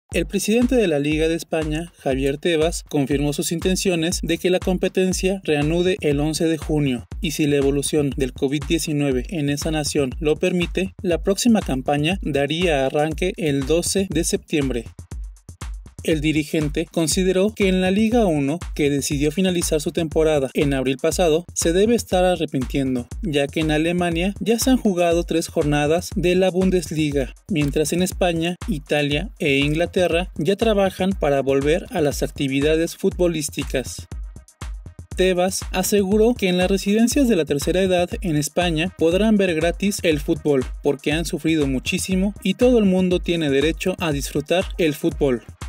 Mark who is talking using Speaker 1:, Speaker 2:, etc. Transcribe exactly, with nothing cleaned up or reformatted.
Speaker 1: El presidente de la Liga de España, Javier Tebas, confirmó sus intenciones de que la competencia reanude el once de junio y si la evolución del COVID diecinueve en esa nación lo permite, la próxima campaña daría arranque el doce de septiembre. El dirigente consideró que en la Liga uno, que decidió finalizar su temporada en abril pasado, se debe estar arrepintiendo, ya que en Alemania ya se han jugado tres jornadas de la Bundesliga, mientras en España, Italia e Inglaterra ya trabajan para volver a las actividades futbolísticas. Tebas aseguró que en las residencias de la tercera edad en España podrán ver gratis el fútbol, porque han sufrido muchísimo y todo el mundo tiene derecho a disfrutar el fútbol.